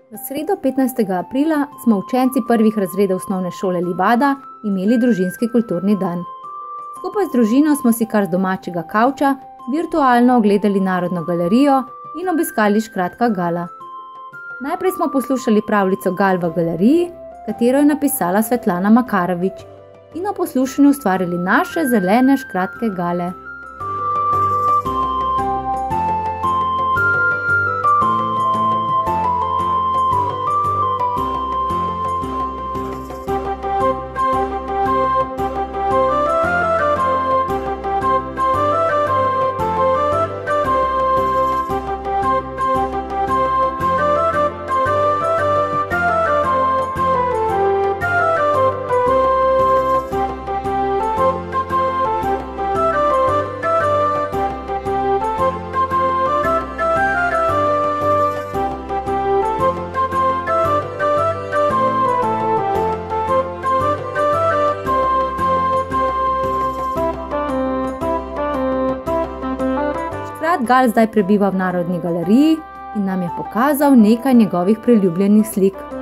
V sredo 15. aprila smo učenci prvih razredov osnovne šole Livada imeli družinski kulturni dan. Skupaj z družino smo si kar z domačega kavča virtualno ogledali Narodno galerijo in obiskali Škratka Gala. Najprej smo poslušali pravljico Gal v galeriji, katero je napisala Svetlana Makarovič, in o poslušanju ustvarili naše zelene škratke gale. Škrat Gal zdaj prebiva v Narodni galeriji in nam je pokazal nekaj njegovih priljubljenih slik.